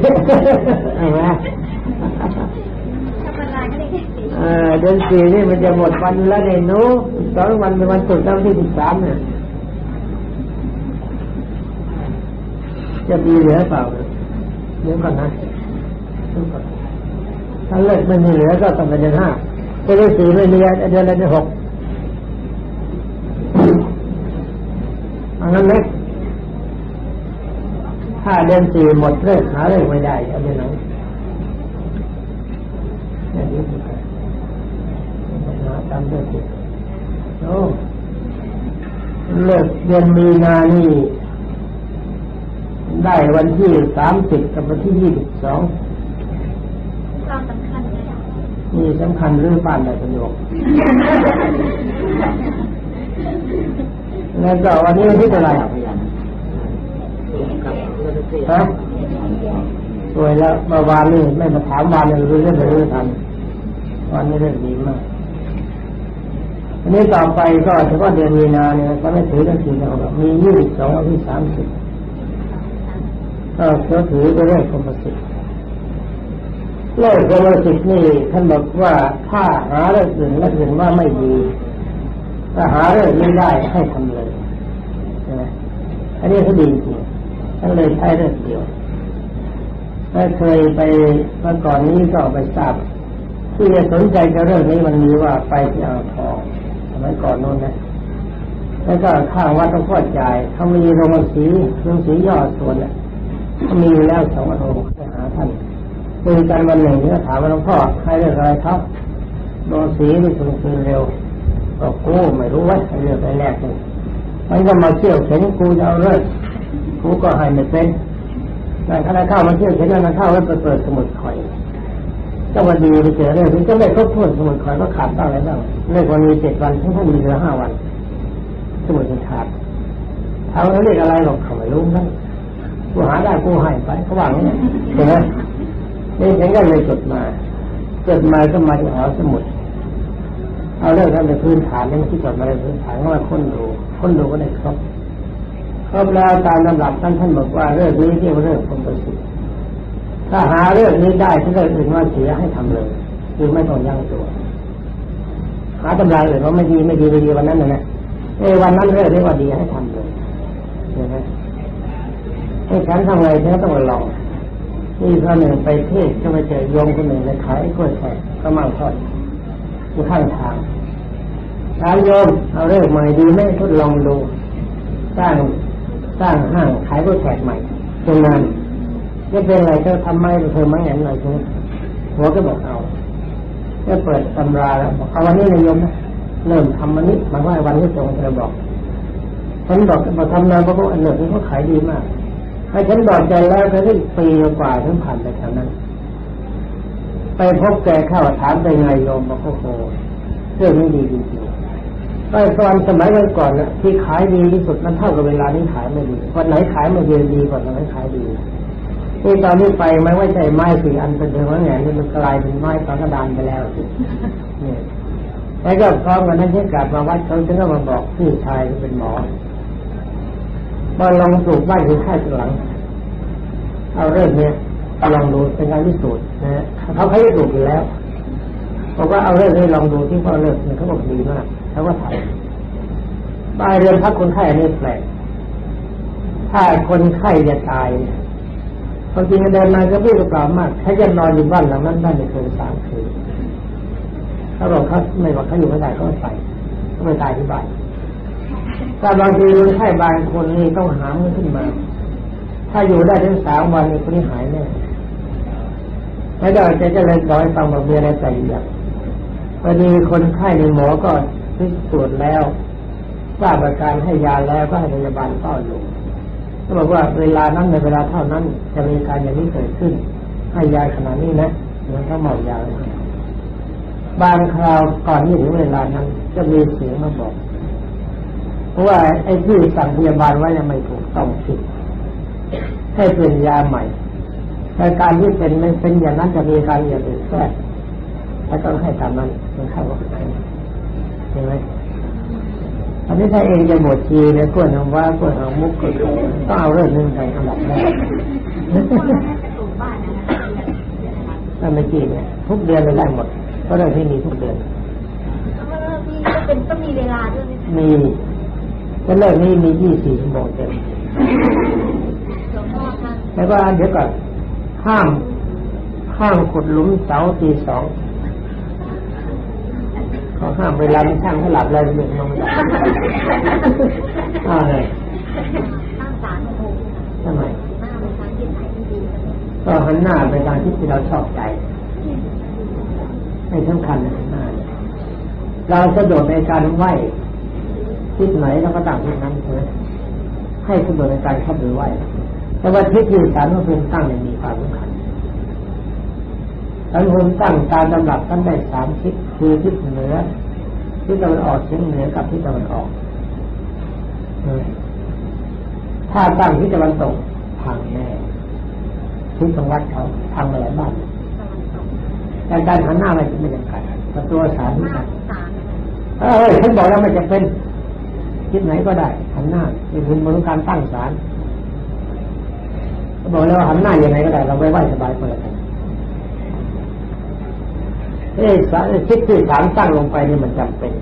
ใช่ไหมเดือนสี่นี่มันจะหมดวันแล้วเนี่ยหนู2 วันเป็นวันศุกร์แล้วที่13เนี่ยจะมีเหลือเปล่าเดี๋ยวก่อนนะถ้าเลิกไม่มีเหลือก็ต้องเป็นเดือน5เดือน4ไม่มีเดือน6อันนั้นเล็กถ้าเดือน4หมดเลิกหาเลิกไม่ได้เอาเดือนไหนตามเรื่องโอ้เลิกเดือนมีนานี่ได้วันที่30กับวันที่22 ความสำคัญเลยนี่สำคัญเรื่องบ้านได้ประโยชน์แล้วก็วันนี้วันที่เท่าไหร่ฮะสวยแล้วเมื่อวานนี่ไม่มาถามวันเลยรู้เรื่องไม่รู้ทันวันนี้เรื่องดีมากอันนี้ต่อไปก็เฉพาะเดือนมีนาเนี่ยก็ไม่ถือกันทีเดียวมี22วันที่30ก็ถือไปเรื่อยคนละ10เลิกคนละ10นี่ท่านบอกว่าถ้าหาเรื่องอื่นและอื่นว่าไม่ดีถ้าหาเรื่องนี้ได้ให้ทำเลยใช่ไหมอันนี้เขาดีจริงท่านเลยใช้เรื่องเดียวถ้าเคยไปเมื่อก่อนนี้ก็ไปทราบที่จะสนใจกับเรื่องนี้มันมีว่าไปที่อ่างทองสมัยก่อนโน้นนะแล้วก็ข้างวัดต้องพ่อจ่ายเขามีโรงสียอดส่วนเนี่ยเขามีแล้ว2 วันไปหาท่านคุยกันวันหนึ่งก็ถามว่าหลวงพ่อให้เรื่องอะไรครับโรงสีนี่คืนเร็วบอกกูไม่รู้ว่าให้เรื่องไปแรกเลยมันก็มาเที่ยวเข็นกูจะเอาเรื่องกูก็ให้ไม่เป็นนั่นขณะเข้ามาเที่ยวเข็นนั่นเข้าแล้วเปิดสมุดข่อยก็วันดีไปเจอเรื่องที่จะไม่ครบถ้วนสมุดข่อยก็ขาดบ้างอะไรบ้างเรื่องวันมี7 วันทั้งท่านมีเหลือ5 วันสมุดมันขาดเอาแล้วเรียกอะไรหรอกเขาไม่รู้นั่นกูหาได้กูให้ไปเขาว่าอย่างนี้ใช่ไหมนี่ฉันก็เลยจดมาก็มาที่หอสมุดเอาเรื่องท่านในพื้นฐานนี่ที่จดมาในพื้นฐานว่าค้นดูก็ได้ครบแล้วตามลำดับท่านบอกว่าเรื่องนี้ที่เรื่องคนประสิทธิ์ถ้าหาเรื่องนี้ได้ถ้าเรื่องอื่นว่าเสียให้ทำเลยคือไม่ต้องยั้งตัวหาตำราอื่นว่าไม่ดีวันนั้นนะวันนั้นเรื่องนี้ว่าดีให้ทำเลยใช่ไหมให้ฉันทำไงฉันก็ต้องลองนี่ครั้งหนึ่งไปเทศก็ไปเจอโยมคนหนึ่งในขายกล้วยแขกก็มั่งทอดอยู่ข้างทางถามโยมเอาเรื่องใหม่ดีไหมทดลองดูสร้างห้างขายกล้วยแขกใหม่ตรงนั้นจะเป็นอะไรก็ทำไมเธอไม่เห็นอะไรใช่ไหมหัวก็บอกเอาก็เปิดตำราแล้วบอกเอาวันนี้นายโยมนะเริ่มทำวันนี้หมายว่าวันที่2จะบอกฉันบอกทำนานเพราะว่าอันเดิมนี้เขาขายดีมากให้ฉันบอกใจแล้วก็ได้ปีกว่าถึงผ่านไปแถวนั้นไปพบแกเข้าถามไปไงโยมบอกโอ้โหเรื่องนี้ดีจริงๆตอนสมัยก่อนน่ะที่ขายดีที่สุดมันเท่ากับเวลานี้ขายไม่ดีวันไหนขายไม่ดีกว่าตอนไหนขายดีที่ตอนนี้ไปไม่ว่าใจไม้4 อันเป็นเดิมว่าไงนี่มันกลายเป็นไม้กระดานไปแล้วนี่แล้วก็พร้อมกันนั้นที่กลับมาวัดเขาจึงก็มาบอกพี่ชายเป็นหมอมาลองปลูกบ้านคือค่ายหลังเอาเรื่องนี้ลองดูเป็นการพิสูจน์นะเขาให้ปลูกอยู่แล้วบอกว่าเอาเรื่องนี้ลองดูที่เขาเลิกเนี่ยเขาบอกดีมากเขาก็ถ่ายป้ายเรือนพักคนไข้อันนี้แปลกถ้าคนไข้จะตายความจริงเดินมาก็พูดกับเปล่ามากถ้าจะนอนอยู่บ้านหลังนั้นได้ไม่เกิน3 คืนเขาบอกเขาไม่บอกเขาอยู่ไม่ได้เขาใส่เขาไม่ตายที่บ้านแต่บางทีคนไข้บางคนนี่ต้องหามขึ้นมาถ้าอยู่ได้ถึง3 วันนี่คนนี้หายแน่แล้วจะเลยบอกให้ฟังว่ามีอะไรใส่อย่างพอดีคนไข้ในหมอก็พิสูจน์แล้วทราบอาการให้ยาแล้วก็ให้พยาบาลเฝ้าอยู่ก็บอกว่าเวลานั้นในเวลาเท่านั้นจะมีการอย่างนี้เกิดขึ้นให้ยาขนาดนี้นะแล้วก็เมายาบางคราวก่อนที่ถึงเวลานั้นจะมีเสียงมาบอกเพราะว่าไอ้ที่สั่งพยาบาลไว้ยังไม่ถูกต้องผิดให้เปลี่ยนยาใหม่แต่การที่เป็นอย่างนั้นจะมีการอย่างอื่นแทรกและต้องให้ตามนั้นมันเข้ากับไหนใช่ไหมอันนี้ถ้าเองจะบวชชีเนี่ยกวนทำว่ากวนเอามุกก็ต้องเอาเรื่องนึงไปอันดับแรกบ้านนะคะถ้าไม่จริงเนี่ยทุกเดือนเลยได้หมดเพราะเรื่องที่มีทุกเดือนมีก็เป็นต้องมีเวลาด้วยมีก็เลิกนี้มี24 ชั่วโมงเต็มแล้วก็เดี๋ยวก่อนห้ามขุดหลุมเสาตี 2เขาห้ามเวลาไม่ช่างเขาหลับอะไรเรื่องมันเลยตั้งศาลโอ้ทำไมหน้าไปทางที่ไหนที่ดีก็หันหน้าไปทางที่เราชอบใจไม่สำคัญนะหน้าเราสะดวกในการไหว้ทิศไหนเราก็ตั้งทิศนั้นเลยให้สะดวกในการเข้าไปไหว้แต่ว่าทิศที่ศาลพระภูมิตั้งเนี่ยมีความสำคัญศาลพระภูมิตั้งตามลำดับท่านได้3 ทิศคือทิศเหนือทิศตะวันออกเฉียงเหนือกับทิศตะวันออกถ้าตั้งทิศตะวันตกพังแน่ทิศตรงวัดเขาพังหลายบ้านแต่การหันหน้าไม่จำกัดประตูศาลที่ไหนฉันบอกแล้วไม่จำเป็นทิศไหนก็ได้หันหน้าเป็นคุณบริการตั้งศาลบอกแล้วหันหน้ายังไงก็ได้เราไว้ไหว้สบายเปิดกันทิศที่ศาลตั้งลงไปนี่มันจำเป็น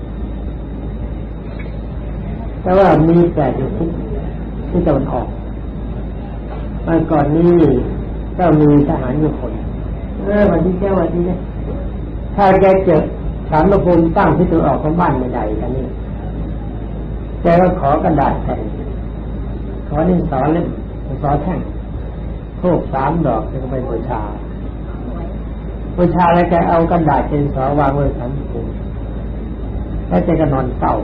แต่ว่ามีแต่อยู่ที่ตะวันออกเมื่อก่อนนี้ก็มีทหารอยู่คนวันที่เจ้าวันที่นี่ถ้าแกเจอศาลพระภูมิตั้งที่ตะวันออกของบ้านไม่ได้กันนี่แกก็ขอกระดาษแผ่นขอดินสอเล่มสอแท่งทูบ3 ดอกจะไปบูชาแล้วแกเอากระดาษเป็นสอวางไว้ศาลพระภูมิแล้วแกก็นอนเฝ้า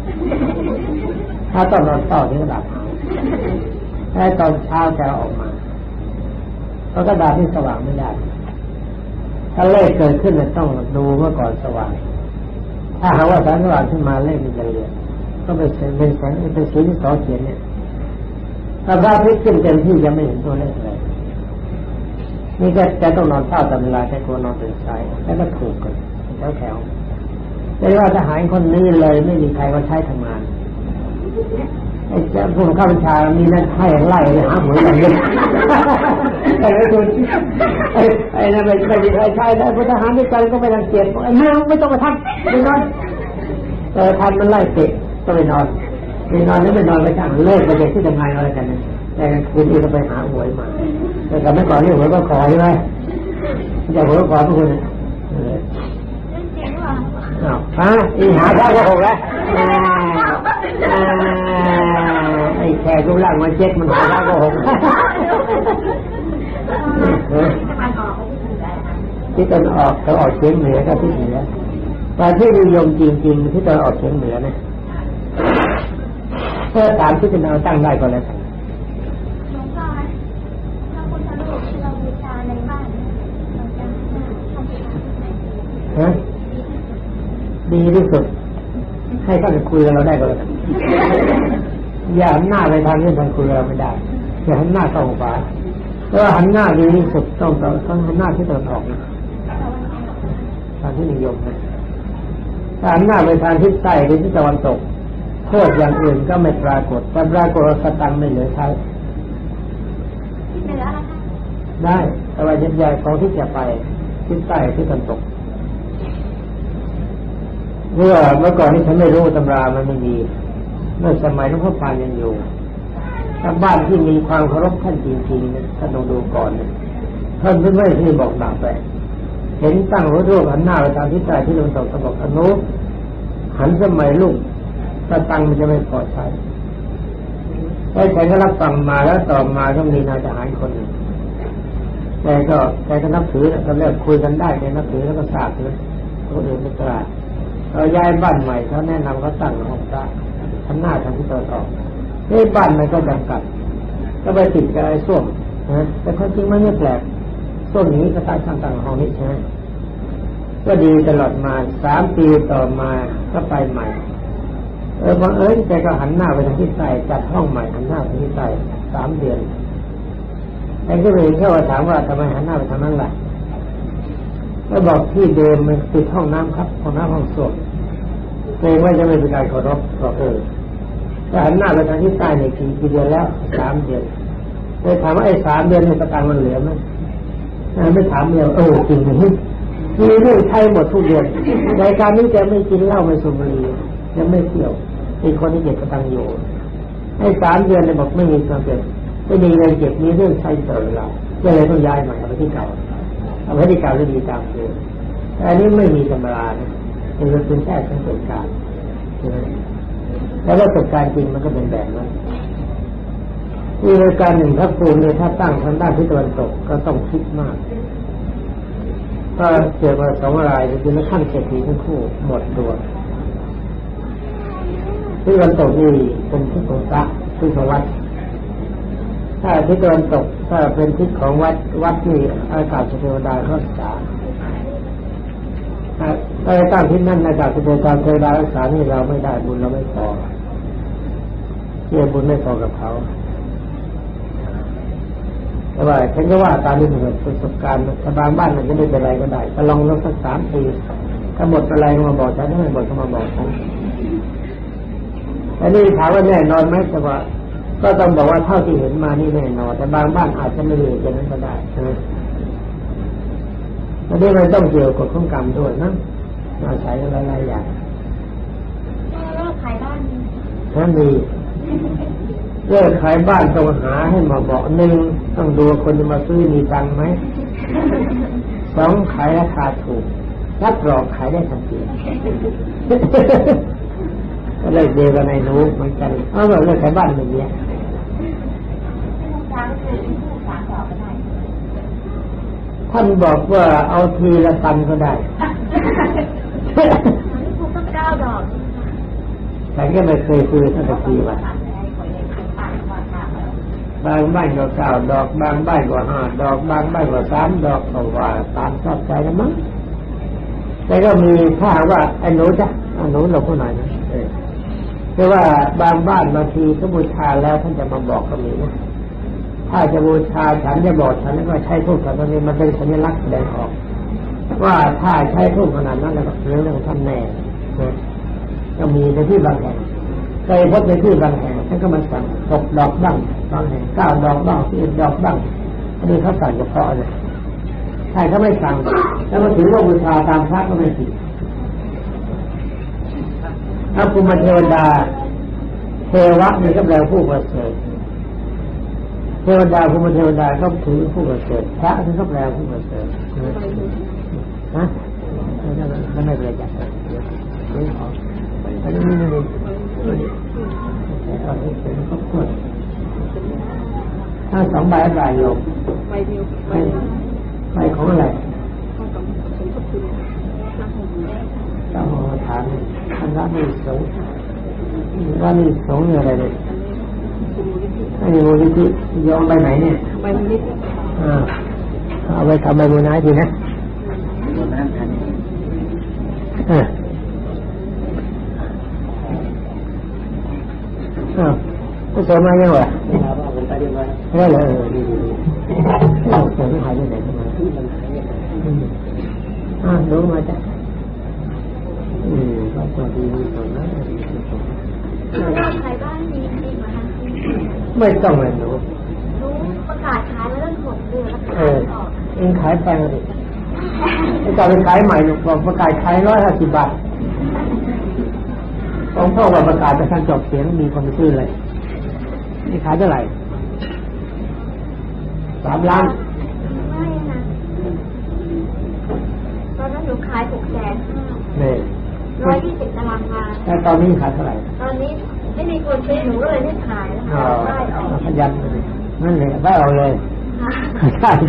ถ้าต้องนอนเฝ้าที่กระดาษถ้าตอนเช้าแกออกมาเพราะกระดาษที่สว่างไม่ได้ถ้าเลขเกิดขึ้นต้องดูเมื่อก่อนสว่างถ้าหากว่าแสงสว่างขึ้นมาเลขมันจะเรียนก็เป็นแสงเป็นสีที่สอเขียนเนี่ยถ้าพระอาทิตย์ขึ้นเต็มที่จะไม่เห็นตัวเลขเลยนี่ก็จะต้องนอนเฝ้าตลอดเวลาแต่กลัวนอนตื่นสายแล้วก็ถูกกันแถวแต่ว่าทหารคนนี้เลยไม่มีใครมาใช้ทำงานไอ้เจ้าผู้ข้าบัญชามีนั่นให้ไล่หาหวยอย่างนี้ไอ้คนไอ้นั่นไม่มีใครใช้แล้วพลทหารด้วยกันก็ไม่รังเกียจไอ้เมื่อไม่ต้องมาทำไปนอนทำมันไล่เตะก็ไปนอนแล้วไปนอนไปช่างเลิกไปเด็กที่ทำงานอะไรกันแต่คืนนี้ก็ไปหาหวยมาแต่ก่อนไม่ก่อนนี่หวยก็ขอใช่ไหมจะหวยก็ขอทุกคนฮะอีหาข้าวก็หกแล้วไอ้แขกรูปร่างมันเจ็ดมันหาข้าวก็หกที่ตอนออกเขาออกเฉียงเหนือกับที่เหนือตอนที่นิยมจริงๆที่ตอนออกเฉียงเหนือเนี่ยเพื่อตามที่จะเอาตั้งได้ก็แล้วดีที่สุดให้ท่านคุยกับเราได้ก็แล้วอย่าหันหน้าไปทางที่ท่านคุยกับเราไม่ได้อย่าหันหน้าเข้าขวาเพราะหันหน้าดีที่สุดต้องหันหน้าที่ตะวันออกทางที่นิยมนะถ้าหันหน้าไปทางทิศใต้หรือทิศตะวันตกโทษอย่างอื่นก็ไม่ปรากฏแต่ปรากฏสตังค์ไม่เหลือใช้ได้แต่ว่าใหญ่ๆของที่จะไปทิศใต้ทิศตะวันตกเมื่อก่อนนี้ฉันไม่รู้ตำรามันไม่มีเมื่อสมัยหลวงพ่อปานยังอยู่ถ้าบ้านที่มีความเคารพท่านจริงๆนะท่านดูก่อนนะท่านไม่ที่บอกหนักไปเห็นตั้งรถร่วมหันหน้าไปทางทิศใต้ที่ตะวันตกเขาบอกอนุหันสมัยลูกถ้าตังมันจะไม่พอใช้ได้ฉันก็รับฟังมาแล้วต่อมาก็มีนายทหารคนหนึ่งแต่ก็นับถือแล้วก็เริ่มคุยกันได้ในนับถือแล้วก็ทราบเลยคนอื่นไม่กล้าเราย้ายบ้านใหม่เขาแนะนำเขาตั้งห้องพระทำหน้าทางที่ตะวันออกนี่บ้านมันก็จำกัดก็ไปติดกับไอ้ส้วมนะแต่ความจริงมันไม่แปลกส้วมนี้ก็ตั้งห้องนี้ใช่ไหมก็ดีตลอดมา3 ปีต่อมาก็ไปใหม่บังเอิญแกก็หันหน้าไปทางทิศใต้จัดห้องใหม่หันหน้าไปทิศใต้3 เดือนไอ้ก็เลยแค่ว่าถามว่าทำไมหันหน้าไปทางนั้นล่ะก็บอกที่เดิมมันติดห้องน้ำครับห้องน้ำห้องส้วมเกรงว่าจะไม่เป็นการเคารพบอกถ้าหันหน้าไปทางทิศใต้เนี่ยกี่เดือนแล้ว3 เดือนเลยถามว่าไอ้3 เดือนในสตางค์มันเหลือไหมไม่ถามเดียวจริงนี่มีเรื่องใช้หมดทุกเดือนในการนี้จะไม่กินเหล้าไม่สูบบุหรี่จะไม่เที่ยวเป็นคนที่เก็บสตางค์อยู่ไอ้3 เดือนเลยบอกไม่มีความเก็บไม่มีเงินเก็บมีเรื่องใช้ตลอดเวลาก็เลยต้องย้ายใหม่ไปที่เก่าเอาไว้ที่เก่าจะดีตามเดิมแต่อันนี้ไม่มีธรรมดานะเป็นแค่สังเกตการณ์แล้วประสบการณ์จริงมันก็เป็นแบบนั้นมีรายการหนึ่งถ้าปูนเนี่ยถ้าตั้งทางด้านทิศตะวันตกก็ต้องคิดมากถ้าเกิดมา2 รายจะเป็นขั้นเศรษฐีทั้งคู่หมดตัวทิศตะวันตกนี่เป็นทิศของพระทิศของวัดถ้าทิศตะวันตกถ้าเป็นทิศของวัดนี่อากาศเทวดารักษาถ้าตั้งทิศนั้นอากาศเทวดารักษานี่เราไม่ได้บุญเราไม่พอเกี่ยบุญไม่พอกับเขาแต่ว่าฉันก็ว่าตามที่ประสบการณ์ถ้าบางบ้านมันจะไม่เป็นไรก็ได้ก็ลองสัก3 ปีถ้าหมดอะไรมาบอกฉันถ้าไม่หมดก็มาบอกฉันอันนี้ถามว่าแน่นอนไหมแต่ว่าก็ต้องบอกว่าเท่าที่เห็นมานี่แน่นอนแต่บางบ้านอาจจะไม่มีอย่างนั้นก็ได้อันนี้มันต้องเกี่ยวกับข้องกรรมด้วยนะอาศัยหลายๆอย่างแล้วขายบ้านถ้ามีเลิกขายบ้านต้องหาให้มาบอก1ต้องดูคนจะมาซื้อมีตังค์ไหม2ขายราคาถูกรับรองขายได้ทันทีก็เลยเดียวกันในนู้เหมือนกันเลิกขายบ้านแบบนี้ท่านบอกว่าเอาทีละตันก็ได้ถูกตั้ง9 ดอกแต่ก็ไม่เคยซื้อตั้งแต่ปีว่าบางบ้านก็9 ดอกบางบ้านก็5 ดอกบางบ้านก็3 ดอกก็ว่าตามชอบใจแล้วมั้งแต่ก็มีถ้าว่าไอ้หนูจ้ะหนูเราผู้ไหนนะแต่ว่าบางบ้านบางทีก็บูชาแล้วท่านจะมาบอกก็มีนะถ้าจะบูชาฉันจะบอกฉันว่าใช้ทูบขนาดนี้มันเป็นสัญลักษณ์แสดงออกว่าถ้าใช้ทูบขนาดนั้นแล้วก็เรื่องท่านแน่ก็มีในที่บางแห่งเคยพบในที่บางแห่งท่านก็มาสั่ง6 ดอกบ้างบางแห่ง9 ดอกบ้าง11 ดอกบ้างอันนี้เขาสั่งเฉพาะเลยใช่เขาไม่สั่งแล้วมาถือว่าบูชาตามพระก็ไม่ผิดถ้าภูมิเทวดาเทวะนี่ก็แปลผู้ประเสริฐเทวดาภูมิเทวดาก็ถือผู้ประเสริฐพระนี่ก็แปลผู้ประเสริฐนะไม่ได้เลยจ้ะอันนี้ถ้า2 ใบลงใบเดียวใบของอะไรต้องถามท่านนี่สงว่านี่สงอะไรเลยไอ้มูลนิธิยอมไปไหนเนี่ยไปมูลนิธิเอาไปทำใบมูลนิธินะก็เสริมมายังวะได้เลยดีเราเสริมหายไปไหนมารู้มาจ้ะก็ตัวดีตัวนั้นขายบ้านมีจริงไหมคะไม่ต้องเลยรู้ประกาศขายแล้วเริ่ม6 เดือนแล้วเองขายแพงเลยไอ้ตอนไปขายใหม่หนูบอกประกาศขาย150 บาทของพ่อว่าประกาศจะท่านจบเสียงมีคนซื้อเลยนี่ขายเท่าไหร่3 ล้านไม่นะตอนนั้นหนูขาย600,000 นี่ 120 ตารางวาแต่ตอนนี้ขายเท่าไหร่ตอนนี้ไม่มีคนซื้อหนูก็เลยไม่ขายแล้วได้ออกขยันเลยนั่นเลยได้เอาเลยใช่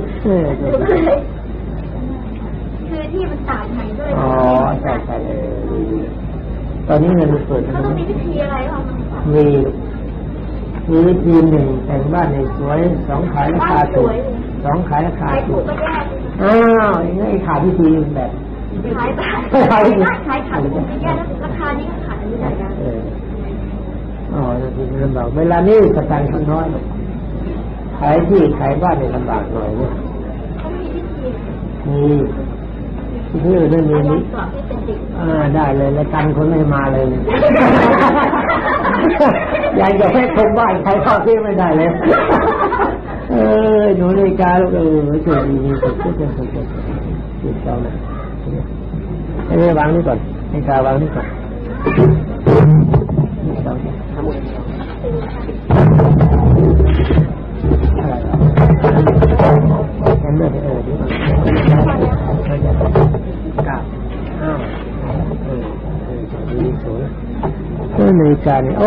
คือที่มันต่างไหนด้วยใช่ตอนนี้เงินเปิดเขาต้องมีวิธีอะไรหรอมีวิธี1แต่งบ้านในสวย2ขายราคาถูก2ขายราคาถูกอย่างนี้ขาดวิธีแบบขายบ้านขายขาดถูกแย่แล้วราคานี้ก็ขาดไม่ได้นะทีนี้ลำบากเวลานี้สตางค์น้อยขายที่ขายบ้านในลำบากหน่อยเนี่ยมีที่อื่นไม่มีนี่ได้เลยแล้วตังคนไม่มาเลยอยากจะให้คนบ้านใครเข้าที่ไม่ได้เลยดูนาฬิกาสวยดีสวยเจ้านะให้วางนี่ก่อนนาฬิกาวางนี่ก่อนฉันเลือกดีกับดีสวยนาฬิกานี่โอ้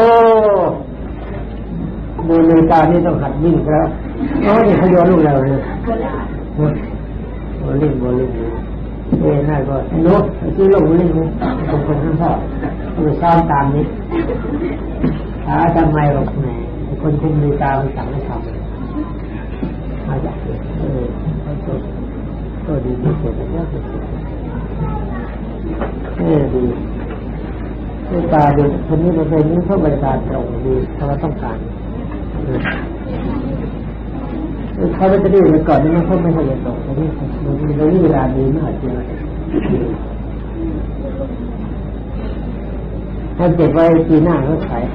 ดูนาฬิกานี่ต้องหัดวิ่งแล้วนี่เขาโยนลูกเราเลยโบลิ่งน่าก็นุ๊กที่ลงโบลิ่งคนข้างพ่อคือซ้อมตามนี้ทำไมหรอกแหมคนคุมนาฬิกาไปสั่งให้ทำมาจากก็ดีที่สุดแล้วดีตาดีคนนี้เป็นนี้เขาบริการตรงดีเขาต้องการเขาจะได้ไปก่อนนี่เขาไม่ค่อยจะตรงนี่เวลาดีมากจริงถ้าเก็บไว้ปีหน้าก็ขาย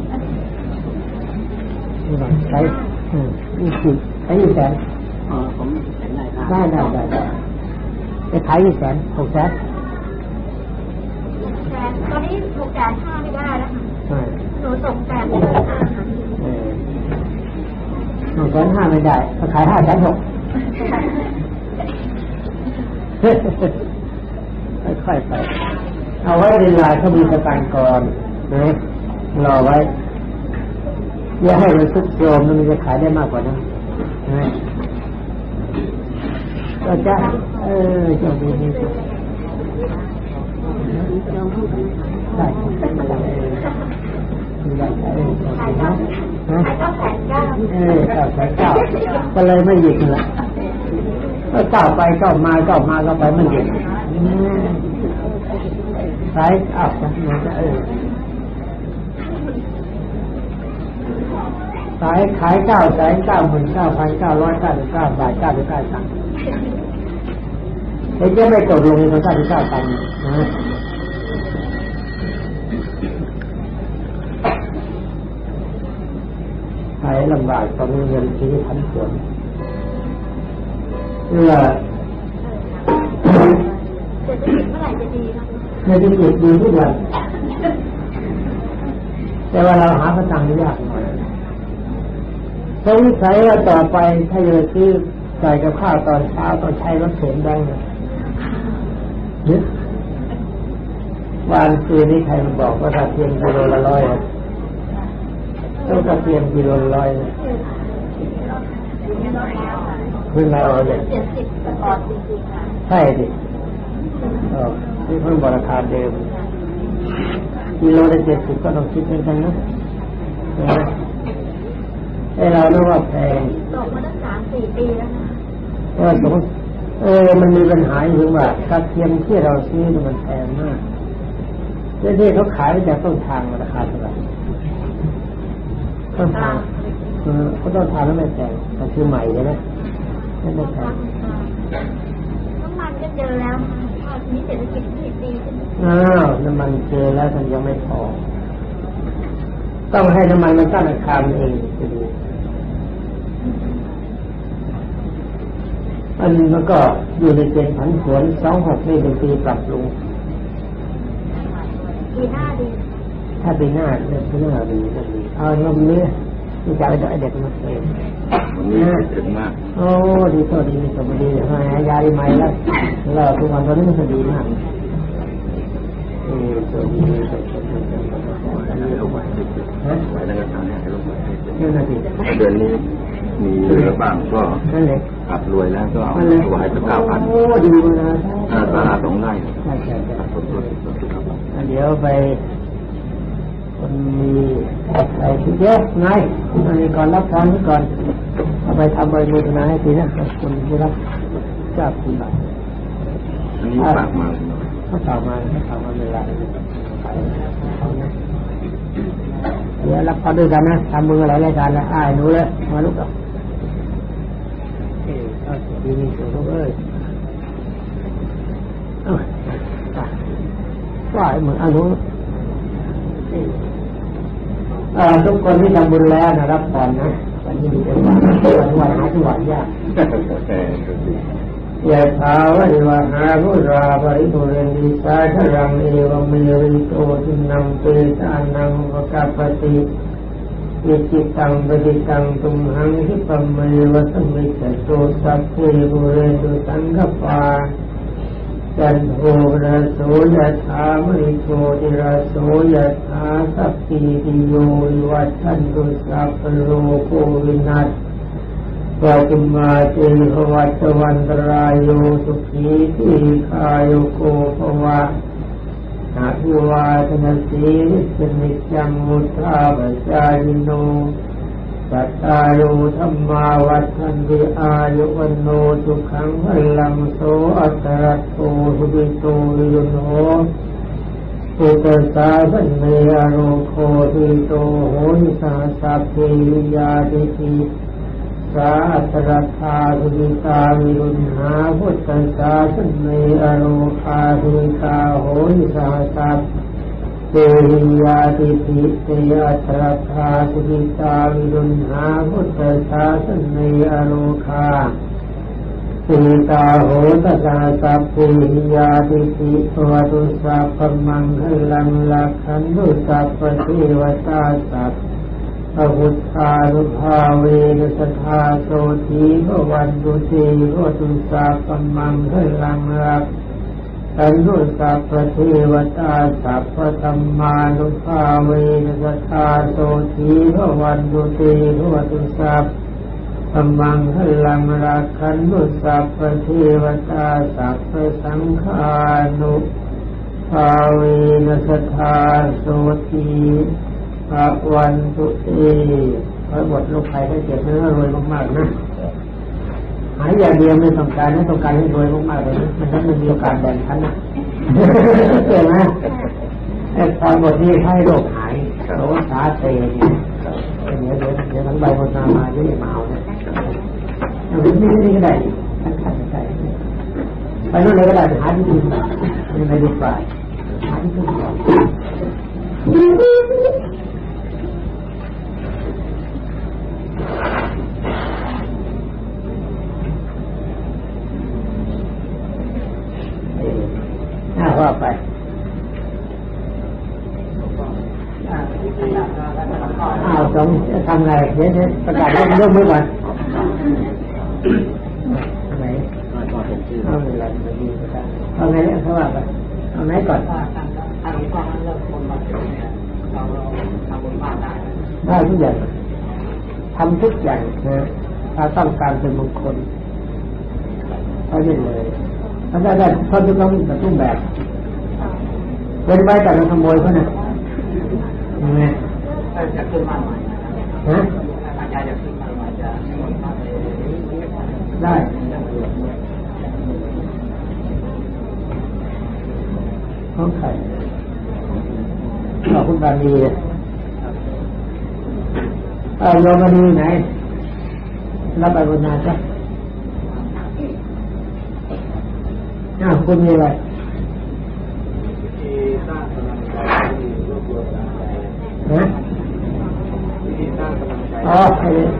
นี่หน่อยใช้ใช้100,000 ผมเห็นได้ไปขาย100,000 600,000 ตอนนี้650,000ไม่ได้แล้วค่ะหนูส่ง850,000 ค่ะ150,000ไม่ได้ก็ขาย560,000ค่อยๆไปเอาไว้เวลาเขามีสตางค์ก่อนนะรอไว้อย่าให้มันซุกโซมมันจะขายได้มากกว่านั้นก็จะจงดีนี่ได้ก็เลยไม่หยุดเลยก็ก้าวไปก้าวมาก้าวมาก็ไปไม่หยุดสายอ้าวสายขาย999,999 บาท99 ตังค์จะไม่ตกลงใน99 ตังค์นะขายลำบากตอนนี้เงินชีวิตผันผวนเมื่อไหร่จะดีนะเศรษฐกิจดีทุกวันแต่ว่าเราหาพระตังค์ยากหน่อยสงสัยว่าต่อไปถ้าจะซื้อใส่กับข้าวตอนเช้าต้องใช้รถเข็นได้ไหมวันคืนนี้ใครมาบอกว่าถ้าเทียมกิโลละ100ต้องกระเทียมกิโลละ100ขึ้นมาเอาเลยใช่ดิที่เพิ่งบอกราคาเดิมกิโลละ70ก็ต้องคิดเหมือนกันนะให้เราเรียกว่าแพงตกมาตั้ง 3-4 ปีแล้วนะมันมีปัญหาอยู่ว่ากระเทียมที่เราซื้อมันแพงมากที่เขาขายจากต้นทางราคาเท่าไหร่ต้นทางเขาต้นทางแล้วไม่แพงแต่คือใหม่เลยนะไม่แพงน้ำมันก็เจอแล้วค่ะทีนี้เศรษฐกิจดีขึ้นน้ำมันเจอแล้วมันยังไม่พอต้องให้น้ำมันมันตั้งราคาเองจะดีมันก็อยู่ในเกณฑ์ผันผวน26นี่เป็นปีปรับปรุงปีหน้าดีถ้าปีหน้าดีก็ดีเอาเรื่องนี้ที่จะเอาเด็กมาเองถึงมากโอ้ดีก็ดีสมดีหายาดีไหมแล้วเราทุกวันตอนนี้มันดีมากตัวดีเดือนนี้มีเหลือบ้างก็ขับรวยแล้วก็เอาถวายสัก9,000 โอ้ดีนะตลาด2 ไร่เดี๋ยวไปคนมีอะไรเยอะไงอันนี้ก่อนรับพรนี้ก่อนเอาไปทำใบมือนาให้ทีนะคนที่รับทราบคุณบาทอันนี้ฝากมาเขาฝากมาเวลาเดี๋ยวรับพรด้วยกันนะทำมือหลายรายการแล้วหนูเลยมาลุกอ่ะดีมีสุขว่าเหมือนหนูทุกคนที่ทำบุญแล้วนะรับพรนะวันนี้มีจังหวะวันหาจังหวะยากยะถาวะริวหาภูราภริปุเรนติสาครังเอวเมริโตทินังเปตานังภกัปปติอิจิตังปฏิตังตุมหังคิปะเมวะสมิจโตสัพเพปุเรนตุสังฆปาจันโทระโสยถามณิโกติระโสยถาสัพพิติโยวิวัชชันตุสัพพโลกโควินัสปะตุมาเตภวัตวันตรายโยสุขีทีคายโกภวะอาภิวาทนาสีริสนิจังมุทธาปจายโนสัตตายุธัมมาวัฏันติอายุวันโนสุขังพลังโสอัตตรัตโตสุวิโตวิโยโนปุตตะสาสันเนอโรโคทิโตโหนิสาสัพเพวิยาติติสาอัตตรัตถาสุวิตาวิรุณหาพุทธะสาสันเนอโรคาทิตาโหนิสาสัพเตหิยาติติเตอัตตรัตถาสุวิตาวิรุณหาพุทธะสาสันเนอโรคาสุวิตาโหตัสสะสัพเพหิยาติติภวตุสัพพมังคลังลักขันตุสัพพเทวตาสัพพะพุทธานุภาเวนัสทาโสทีภวันตุเตภวตุสัพพมังคลังลักขันตุสัพพเทวตาสัพพะธัมมานุภาเวนัสทาโสทีภวันตุเตภวตุสัพพมังคลังลักขันตุสัพพเทวตาสัพพะสังฆานุภาเวนัสทาโสทีภวันตุเตพระบทลูกใครได้เจ็บเนื้อรวยมากๆนะหายอย่างเดียวไม่ต้องการให้รวยมากๆเลยมันจะไม่มีโอกาสแบ่งชั้นนะเห็นไหมไอ้ตอนบทนี้ให้โรคหายโรคสาเตเนี่ยเดี๋ยวทั้งใบโฆษณามาจะได้มาเอาเนี่ยนี่ก็ได้ไปนู่นเลยก็ได้หาที่อื่นไม่ดีกว่าหาที่อื่นว่าไปสองจะทำไงเดี๋ยวประกาศเรื่องมือก่อนไหนเอาอะไรมาดีประกาศเอาไงเนี่ยเขาว่าไปเอาไหนก่อนได้ทุกอย่างทำทุกอย่างนะถ้าต้องการเป็นมงคลก็ได้เลยถ้าได้เขาจะต้องกระตุ้นแบบเป็นไปแต่เราขโมยเขาเนี่ยยังไงจะขึ้นมาใหม่ฮะอาจารย์จะขึ้นมาใหม่จะได้ห้องไข่ขอบคุณบาลีโยมมาดีไหนรับไปบนนาจ้ะคุณมีอะไรอ๋อไอ้นี่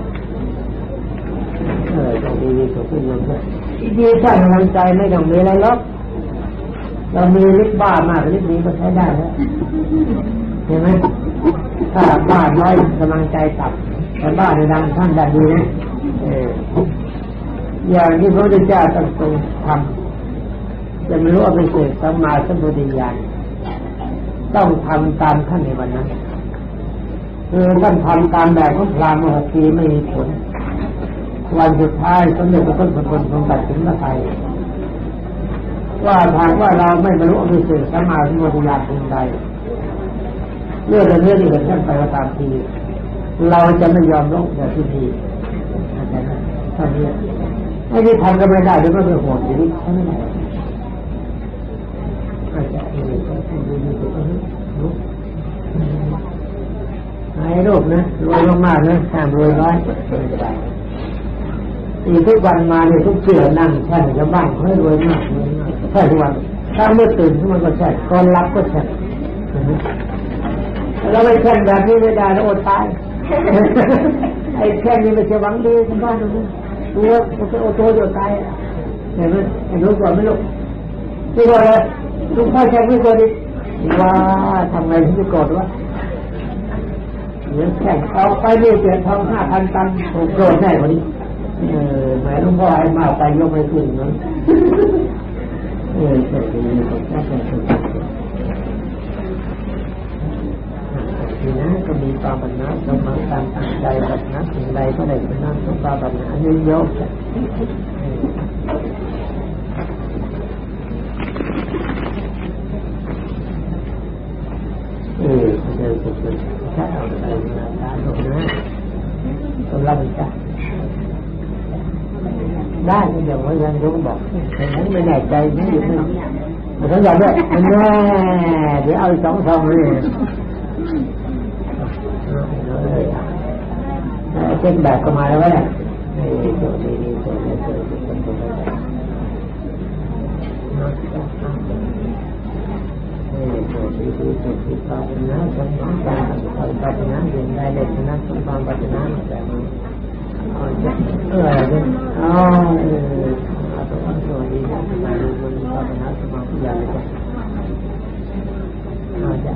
ต้องดีสุดขึ้นเลยดีสร้างกำลังใจไม่ต้องมีอะไรหรอกเรามีฤทธิ์บ้ามากฤทธิ์นี้ก็ใช้ได้แล้วเห็นไหมถ้าบ้าน้อยกำลังใจต่ำแต่บ้าในดังท่านได้ดีนะอย่างที่พระพุทธเจ้าต้องทรงทำจะไม่รู้ว่าเป็นเกิดสัมมาสัมพุทธญาณต้องทำตามท่านในวันนั้นคือท่านทำตามแบบของพราหมณ์6 ปีไม่มีผลวันสุดท้ายสมเด็จพระพุทธพจน์ทรงตัดสินพระทัยว่าทางว่าเราไม่บรรลุอริยสัจสัมมาสัมพุทธญาณเพียงใดเรื่องนี้ที่เห็นท่านไปตามทีเราจะไม่ยอมลงจากที่ดีท่านนี้ไอ้ที่ทำก็ไม่ได้เดี๋ยวก็ไปโหดอยู่นี่ใช่ไหมอาจจะให้รูปนะรวยมากๆนะห้ามรวยน้อยอีกทุกวันมาเนี่ยทุกเชื่อนั่งแช่จะบ้านให้รวยมากแช่ทุกวันถ้าเมื่อตื่นขึ้นมาก็แช่ก่อนรับก็แช่แล้วไม่แช่แบบนี้ไม่ได้แล้วอดตายไอ้แค่นี้ไม่ใช่หวังดีคุณบ้านตรงนี้ตัวมันจะโอโต้เดียวตายเห็นไหมไอ้รู้ก่อนไม่รู้ที่ว่าอะไรลุงพ่อแค่ไม่ก่อนดิว่าทำไงถึงจะกดวะเหมือนแข่งเอาไปเรื่อยเสียทอง5,000 ตันผมโดนแน่วันนี้แม่ลุงพ่อให้มากไปยกไม่ขึ้นนั้นเสร็จดีผมแค่เป็นคนทีนั้นก็มีความบัณฑิตสมองการตั้งใจบัณฑิตสิ่งใดก็ได้เป็นนั่งสมความบัณฑิตเยอะๆเจอสุดๆถ้าเอาไปมาตาตรงนั้นก็รับได้ได้ก็อย่างว่ายังยกบอกแต่ฉันไม่แน่ใจไม่อยู่ไม่แต่ฉันอยากด้วยแน่เดี๋ยวเอา2 ซองเลยเช่นแบบก็มาแล้วเนี่ยตัวนี้ตัวนี้ตัวที่ภาวนาสมองการภาวนาเรียนได้เด็กนะสมความภาวนาแต่มันตัวนี้นะมาดูมันภาวนาสมองอย่างไรก็จะ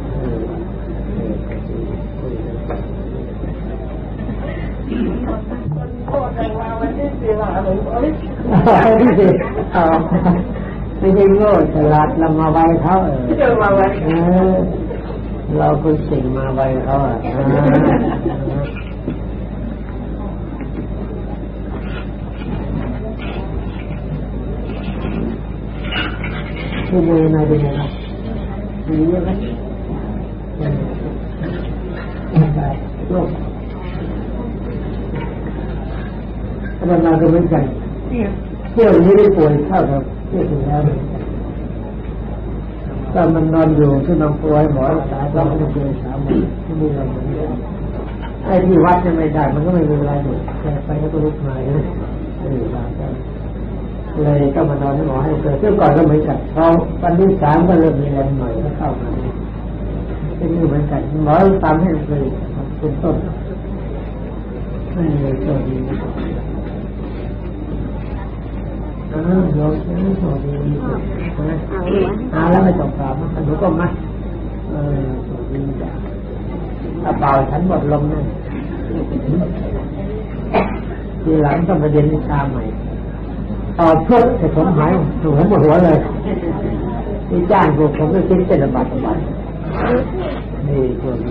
โอ้แต่ว่าวันที่4ว่าอะไรไม่ได้โง่ฉลาดเรามาไวเขาเราคือสิ่งมาไวเขาคือมือในเป็นยังไงมีเยอะไหมโลกธรรมดาก็เหมือนกันเที่ยวนี้ได้ป่วยเท่ากับเที่ยวที่แล้วก็มันนอนอยู่ที่นอนป่วยหมอรักษาต้องไม่เจอ3 วันไม่มีอะไรเหมือนกันไอ้ที่วัดจะไม่ได้มันก็ไม่มีอะไรอยู่แค่ไปแล้วก็ลุกมาเลยเลยก็มานอนให้หมอให้เกิดเมื่อก่อนก็เหมือนกันพอวันที่3ก็เริ่มมีแรงหน่อยก็เข้ามาเป็นเหมือนกันหมอตามให้เลยเป็นต้นไม่เลยตัวดีโยมนี่ตัวดีแล้วไม่ต้องกราบมันหนูก็มาตัวดีจ้ะถ้าเปล่าฉันหมดลมนั่นทีหลังต้องไปเรียนวิชาใหม่ต่อเพื่อจะผมหายถูกผมหมดหัวเลยที่จ้างผมก็คิดเป็นระบาดนี่ตัวดี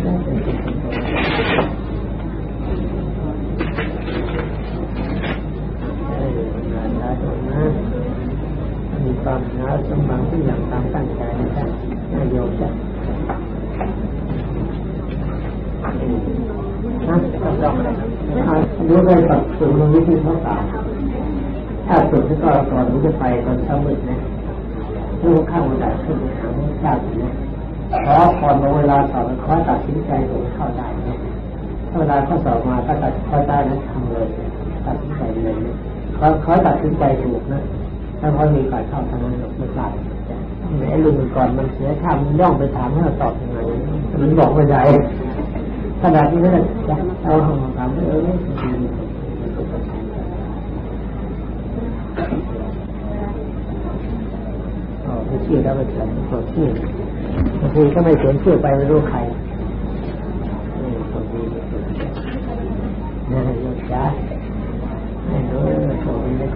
มีความหนาสมบัติที่อย่างตามตั้งใจนะครับนายโยมจะรู้ได้ตัดสูงตรงนี้ที่เขาตามถ้าสุดที่ก็ก่อนที่จะไปตอนเช้ามืดนะลูกข้าวได้ขึ้นไปหาพระเจ้าเนี่ยขอพรเวลาสอบขอตัดสินใจผมเข้าได้เนี่ยถ้าเวลาข้อสอบมาก็ตัดเข้าได้แล้วทำเลยตัดสินใจเลยขอตัดสินใจถูกนะถ้าพอมีฝ่ายเข้าทางนั้นไม่กล้าไอ้ลุงก่อนมันเสียท่ามันย่องไปถามให้เราตอบยังไงมันบอกไม่ได้ขนาดนี้ก็จะเอาคำถามไม่เชื่อแล้วไปเขียนตัวชื่อบางทีก็ไม่เขียนชื่อไปไม่รู้ใครนี่ตัวดีนี่ยกจ้าไม่รู้ตัวดี